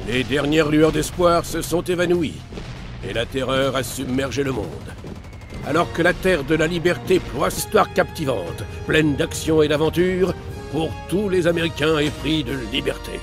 Les dernières lueurs d'espoir se sont évanouies, et la terreur a submergé le monde. Alors que la terre de la liberté ploie cette histoire captivante, pleine d'action et d'aventure, pour tous les Américains épris de liberté.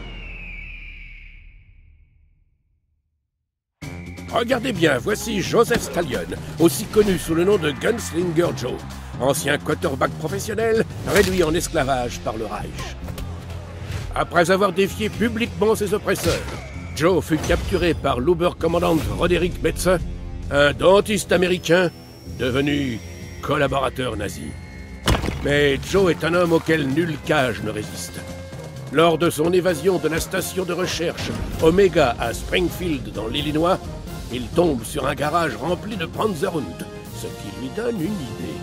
Regardez bien, voici Joseph Stallion, aussi connu sous le nom de Gunslinger Joe, ancien quarterback professionnel réduit en esclavage par le Reich. Après avoir défié publiquement ses oppresseurs, Joe fut capturé par l'Oberkommandant Roderick Metze, un dentiste américain devenu collaborateur nazi. Mais Joe est un homme auquel nulle cage ne résiste. Lors de son évasion de la station de recherche Omega à Springfield dans l'Illinois, il tombe sur un garage rempli de Panzerhund, ce qui lui donne une idée.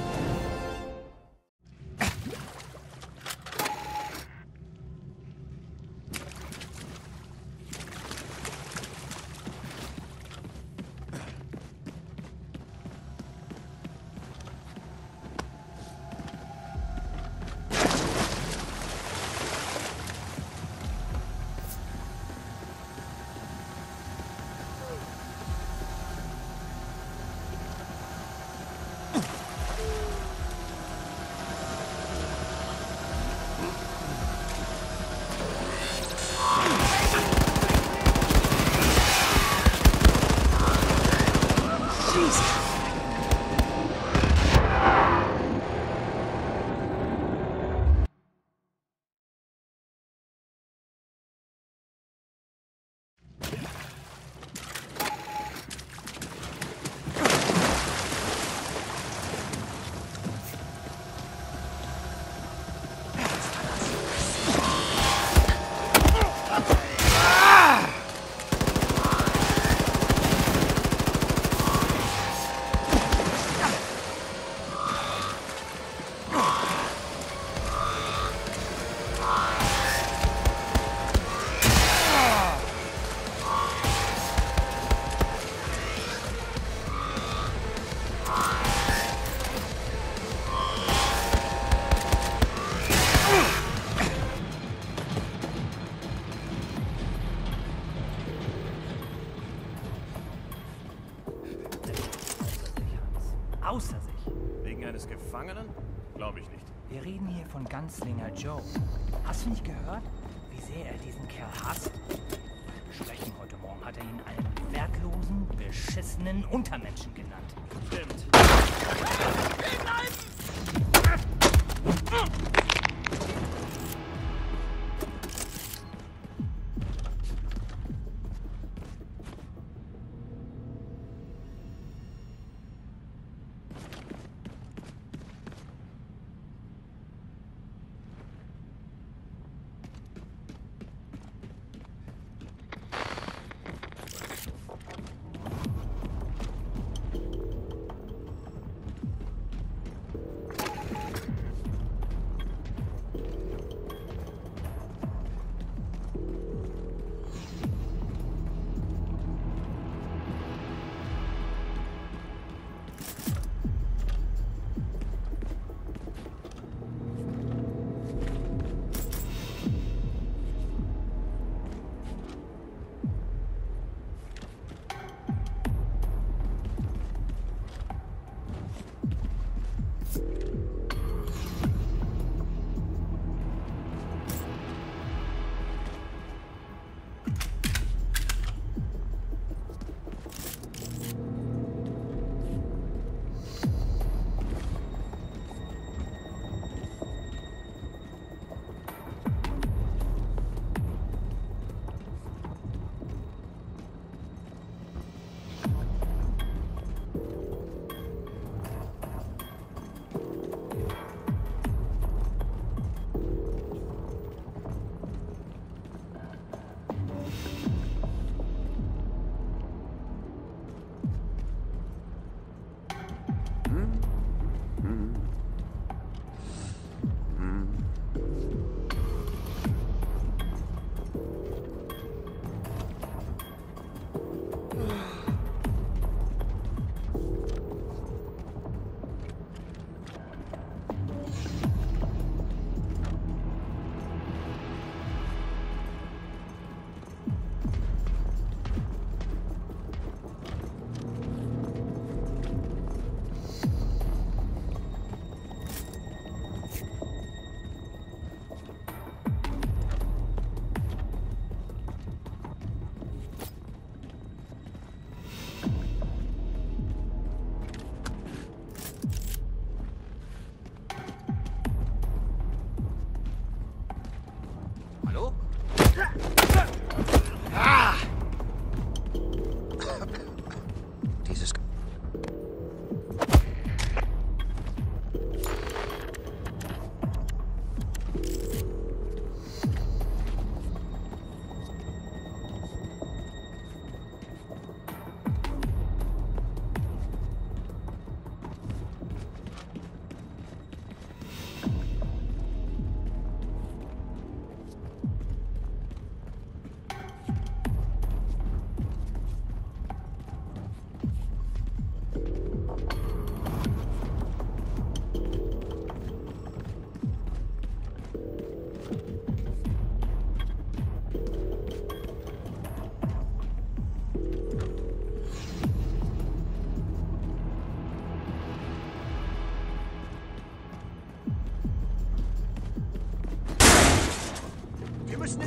Außer sich. Wegen eines Gefangenen? Glaube ich nicht. Wir reden hier von Gunslinger Joe. Hast du nicht gehört, wie sehr er diesen Kerl hasst? Beim Sprechen heute Morgen hat er ihn einen wertlosen, beschissenen Untermenschen genannt. Stimmt.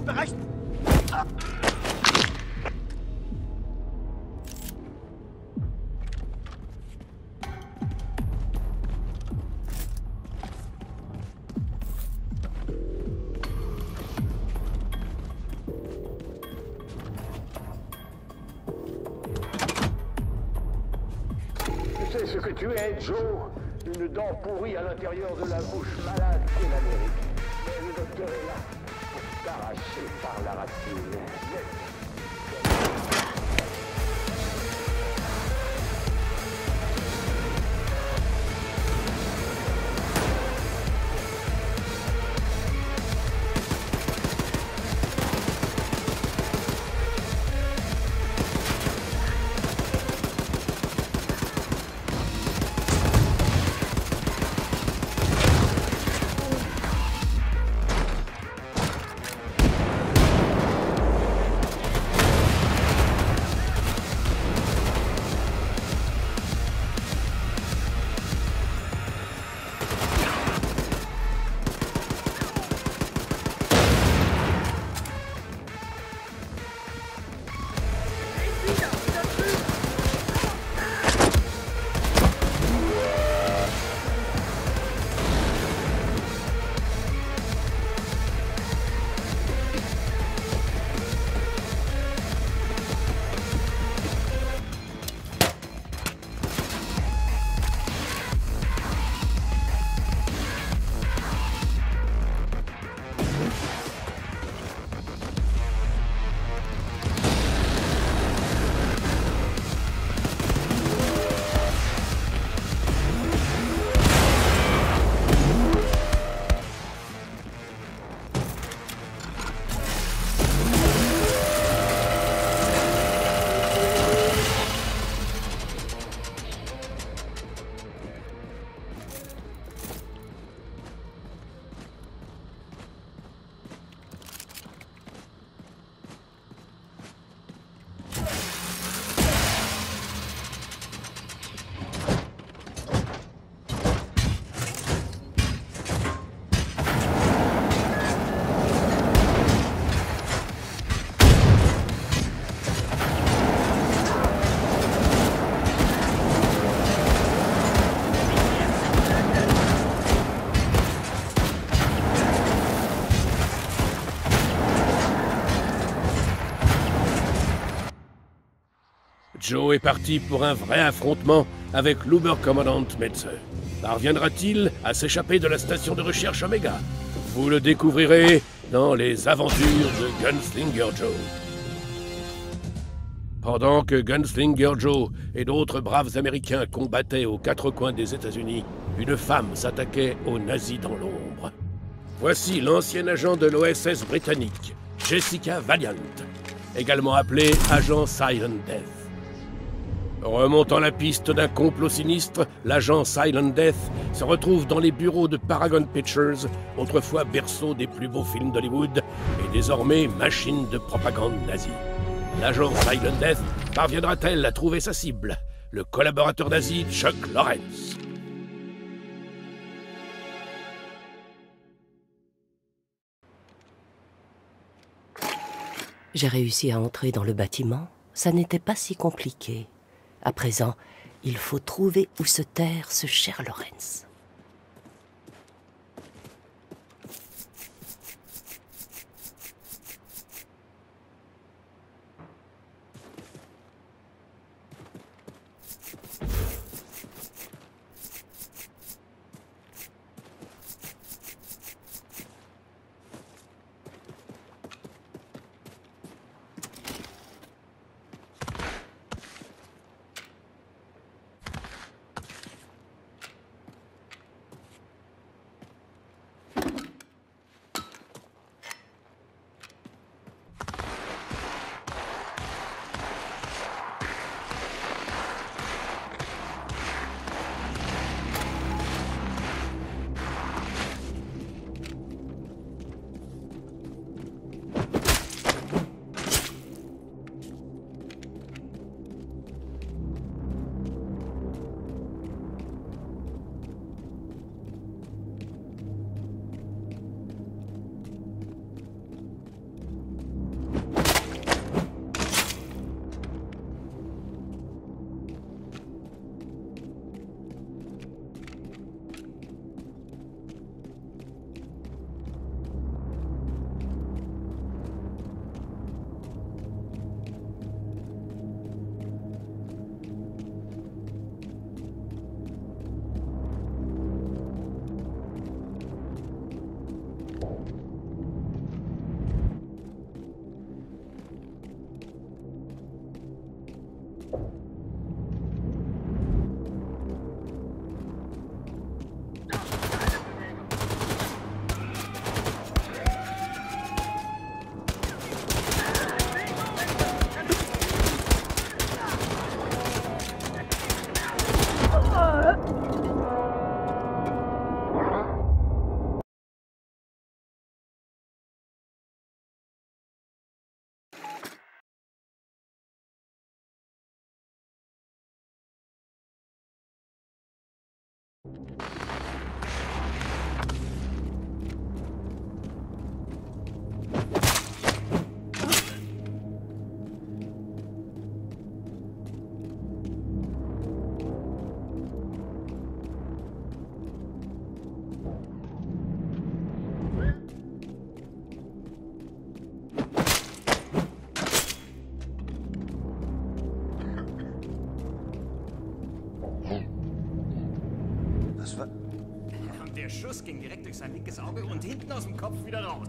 Bereich... Tu sais ce que tu es, Joe? Une dent pourrie à l'intérieur de la bouche malade qu'est l'Amérique. Mais le docteur est là pour t'arracher par la racine. Joe est parti pour un vrai affrontement avec l'Oberkommandant Metze. Parviendra-t-il à s'échapper de la station de recherche Omega? Vous le découvrirez dans les aventures de Gunslinger Joe. Pendant que Gunslinger Joe et d'autres braves Américains combattaient aux quatre coins des États-Unis, une femme s'attaquait aux nazis dans l'ombre. Voici l'ancien agent de l'OSS britannique, Jessica Valiant, également appelée Agent Silent Death. Remontant la piste d'un complot sinistre, l'agent Silent Death se retrouve dans les bureaux de Paragon Pictures, autrefois berceau des plus beaux films d'Hollywood et désormais machine de propagande nazie. L'agent Silent Death parviendra-t-elle à trouver sa cible, le collaborateur nazi Chuck Lawrence? J'ai réussi à entrer dans le bâtiment. Ça n'était pas si compliqué. À présent, il faut trouver où se terre ce cher Lawrence. Was war... Und der Schuss ging direkt durch sein linkes Auge und hinten aus dem Kopf wieder raus.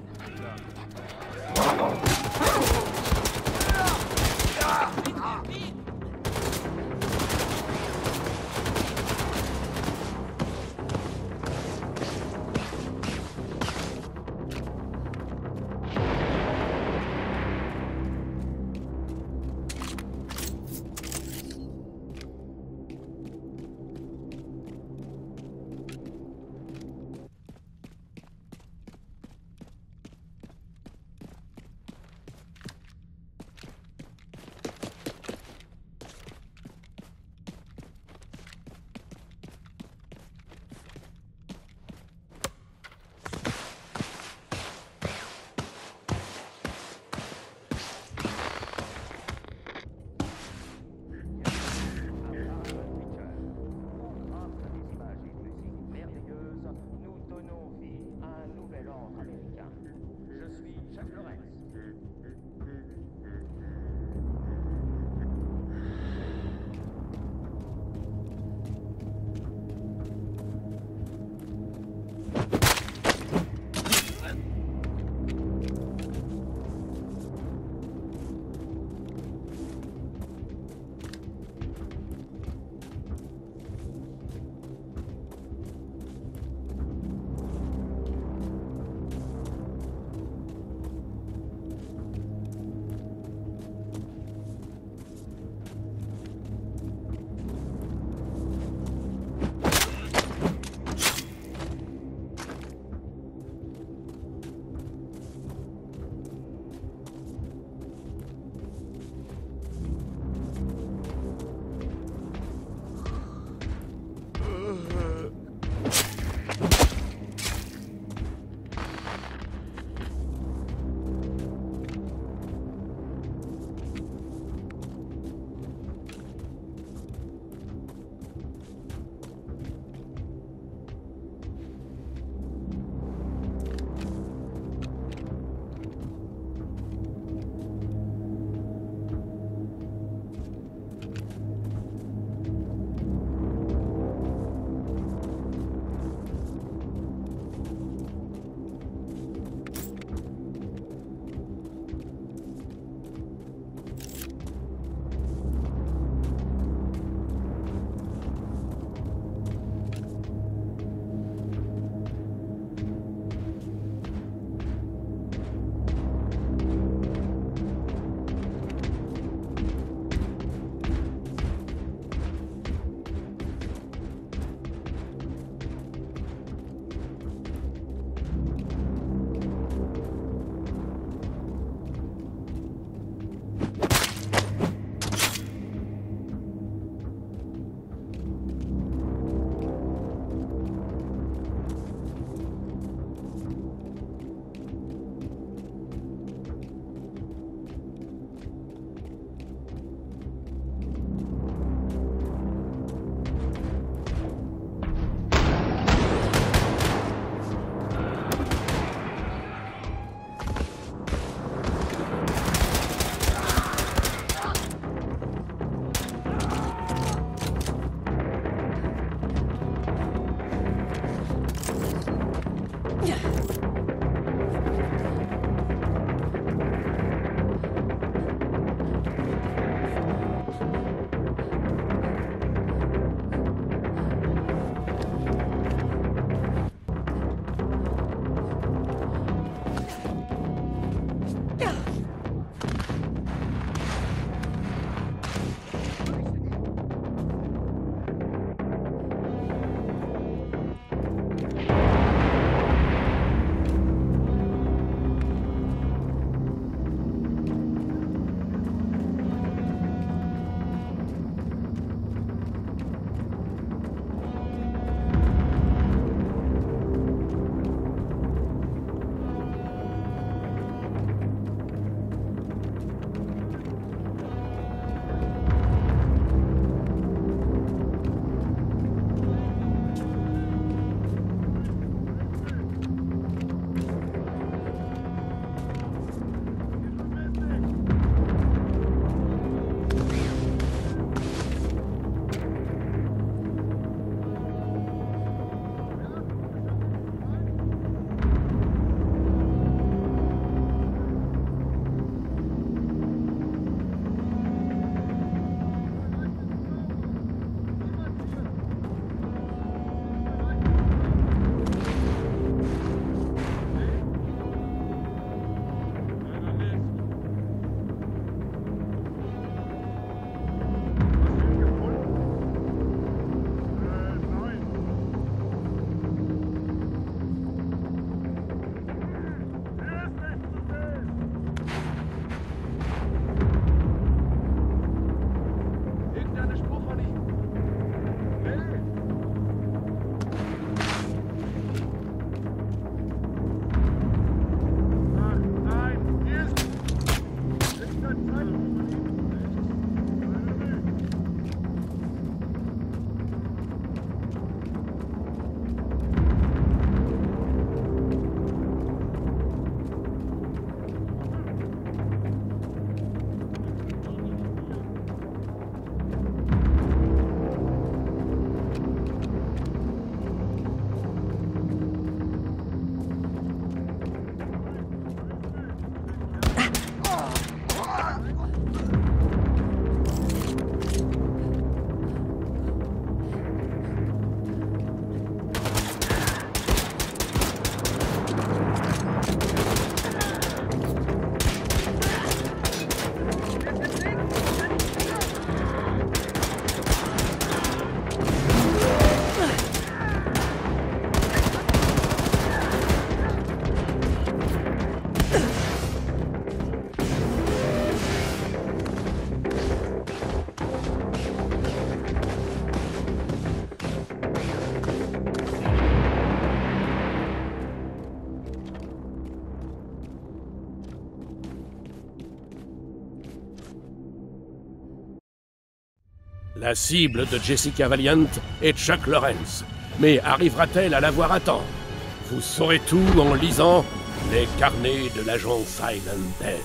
La cible de Jessica Valiant est Chuck Lawrence. Mais arrivera-t-elle à la voir à temps? Vous saurez tout en lisant les carnets de l'agent Silent Dead.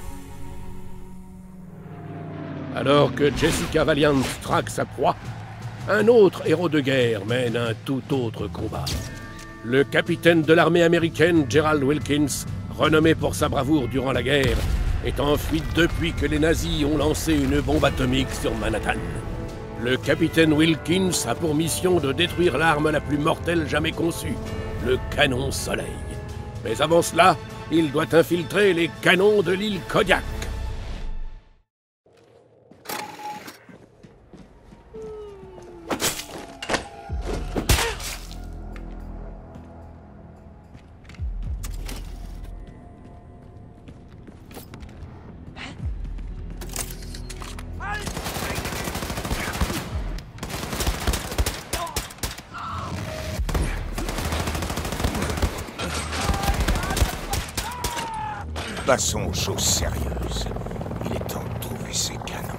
Alors que Jessica Valiant traque sa proie, un autre héros de guerre mène un tout autre combat. Le capitaine de l'armée américaine Gerald Wilkins, renommé pour sa bravoure durant la guerre, est en fuite depuis que les nazis ont lancé une bombe atomique sur Manhattan. Le capitaine Wilkins a pour mission de détruire l'arme la plus mortelle jamais conçue, le canon Soleil. Mais avant cela, il doit infiltrer les canons de l'île Kodiak. Passons aux choses sérieuses. Il est temps de trouver ces canons.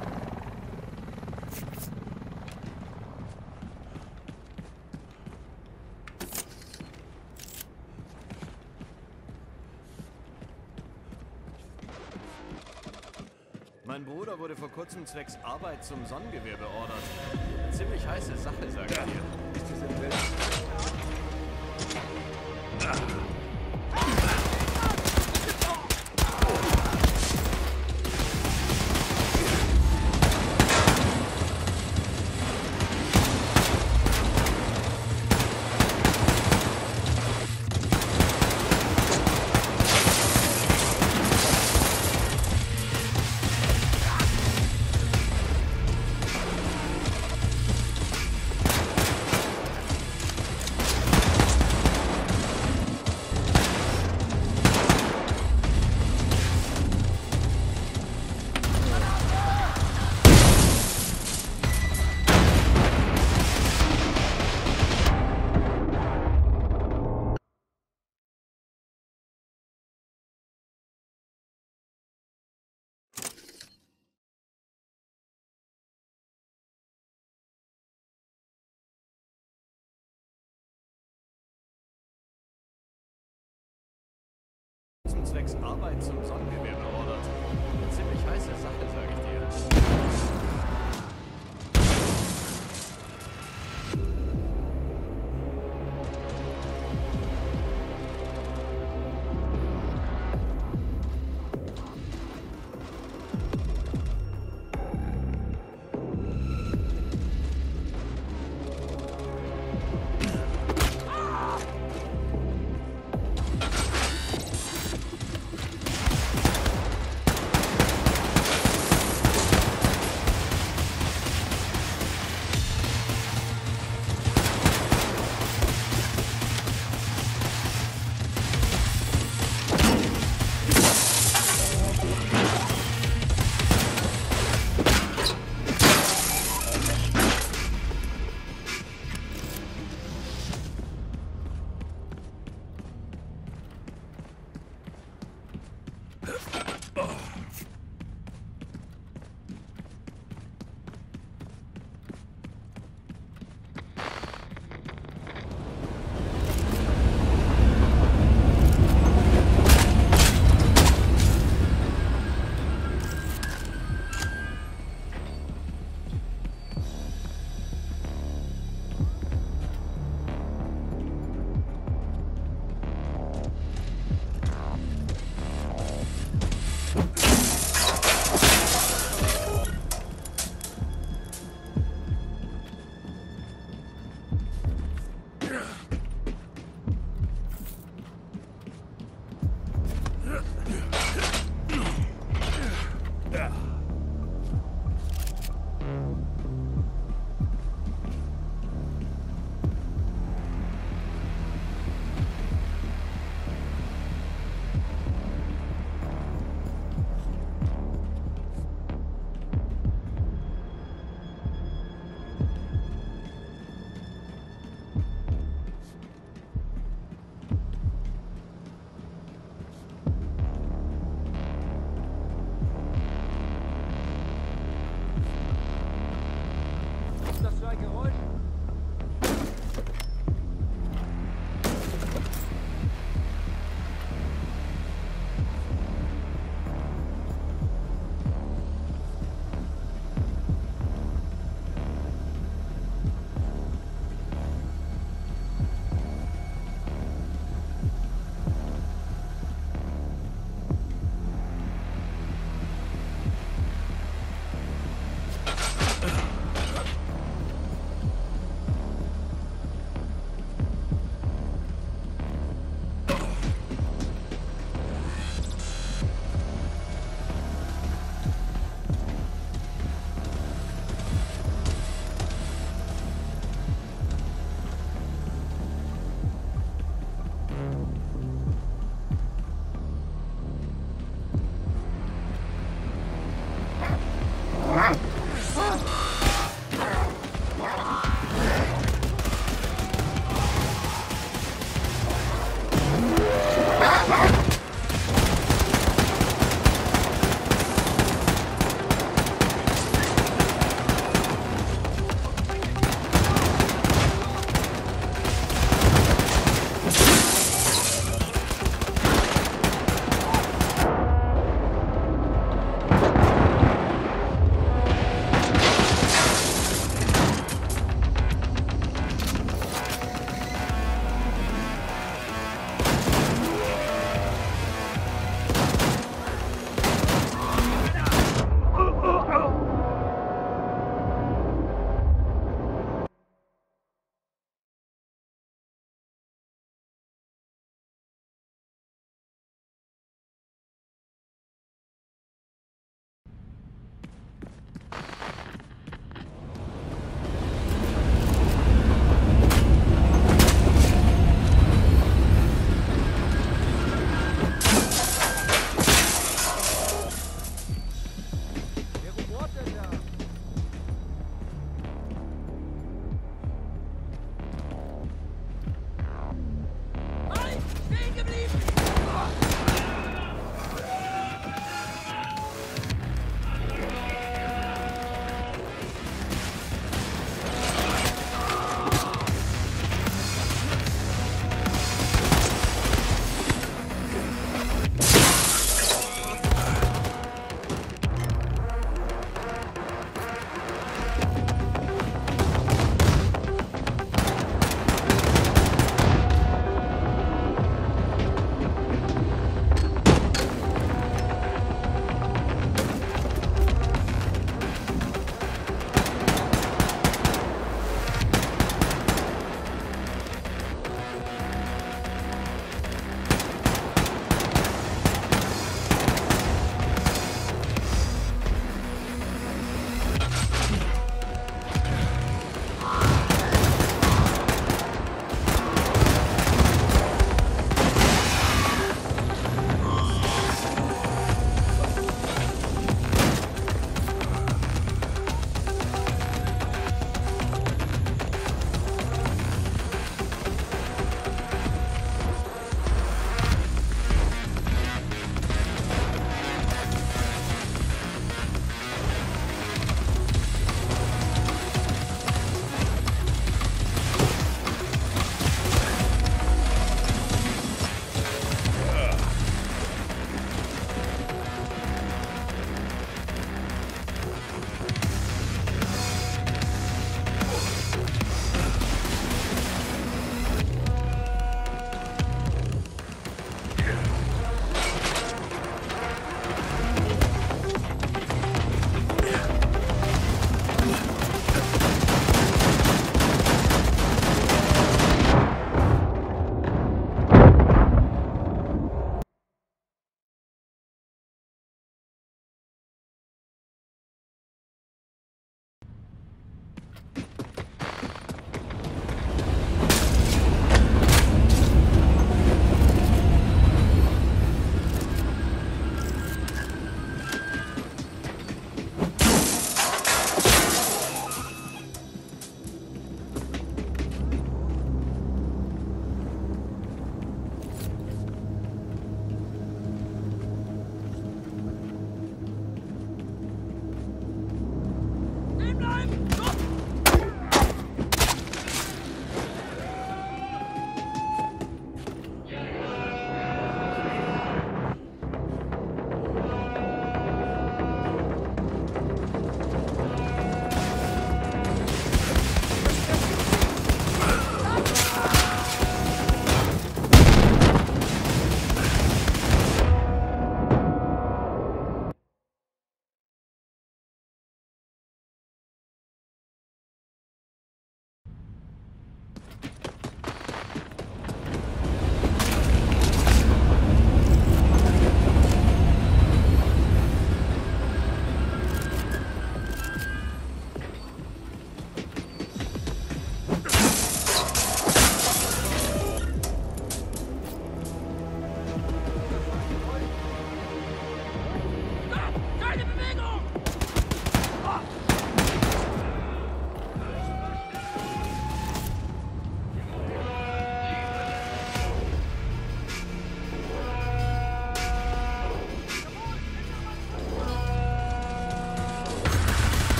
Mein Bruder wurde vor kurzem zwecks Arbeit zum Sonnengewehr beordert. Ziemlich heiße Sache, sag ich dir. Zwecks Arbeit zum Sonnengewehr beordert. Ziemlich heiße Sache, sag ich dir.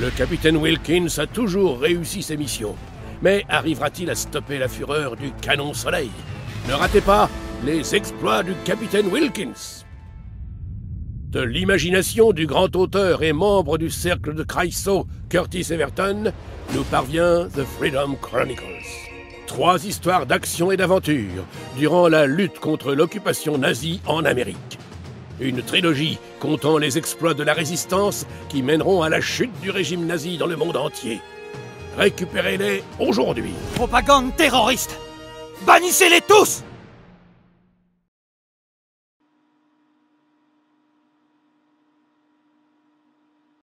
Le capitaine Wilkins a toujours réussi ses missions. Mais arrivera-t-il à stopper la fureur du canon soleil? Ne ratez pas les exploits du capitaine Wilkins. De l'imagination du grand auteur et membre du cercle de Creusot, Curtis Everton, nous parvient The Freedom Chronicles. 3 histoires d'action et d'aventure durant la lutte contre l'occupation nazie en Amérique. Une trilogie comptant les exploits de la résistance qui mèneront à la chute du régime nazi dans le monde entier. Récupérez-les aujourd'hui. Propagande terroriste! Bannissez-les tous!